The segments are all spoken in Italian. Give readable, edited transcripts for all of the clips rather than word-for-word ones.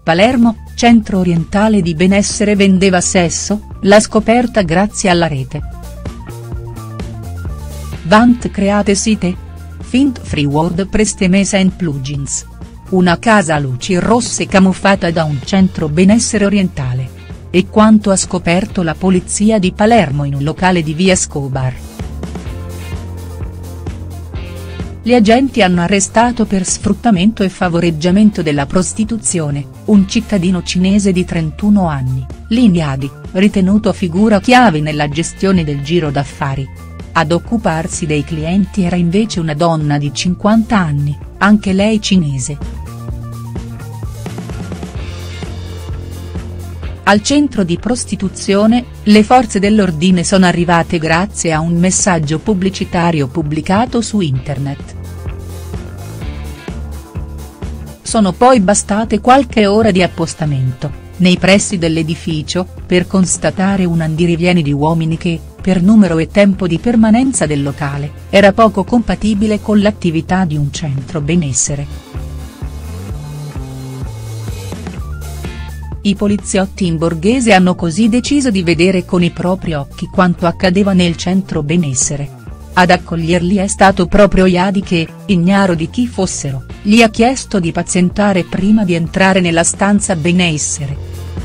Palermo, centro orientale di benessere vendeva sesso, la scoperta grazie alla rete. Vant create site? Find free WordPress Temesa and plugins. Una casa a luci rosse camuffata da un centro benessere orientale. E quanto ha scoperto la polizia di Palermo in un locale di via Escobar. Gli agenti hanno arrestato per sfruttamento e favoreggiamento della prostituzione, un cittadino cinese di 31 anni, Lin Yadi, ritenuto figura chiave nella gestione del giro d'affari. Ad occuparsi dei clienti era invece una donna di 50 anni, anche lei cinese. Al centro di prostituzione, le forze dell'ordine sono arrivate grazie a un messaggio pubblicitario pubblicato su internet. Sono poi bastate qualche ora di appostamento, nei pressi dell'edificio, per constatare un andirivieni di uomini che, per numero e tempo di permanenza del locale, era poco compatibile con l'attività di un centro benessere. I poliziotti in borghese hanno così deciso di vedere con i propri occhi quanto accadeva nel centro benessere. Ad accoglierli è stato proprio Yadi che, ignaro di chi fossero, gli ha chiesto di pazientare prima di entrare nella stanza benessere.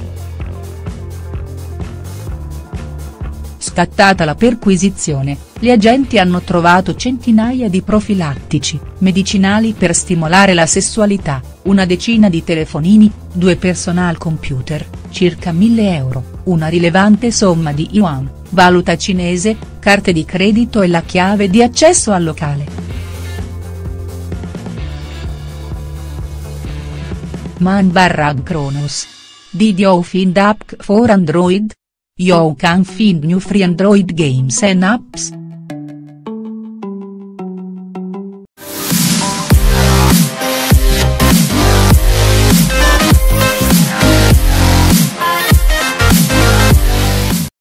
Scattata la perquisizione, gli agenti hanno trovato centinaia di profilattici, medicinali per stimolare la sessualità, una decina di telefonini, 2 personal computer, circa 1.000 euro, una rilevante somma di yuan, valuta cinese, carte di credito e la chiave di accesso al locale. Man/Kronos. Did you find app for Android? You can find new free Android games and apps.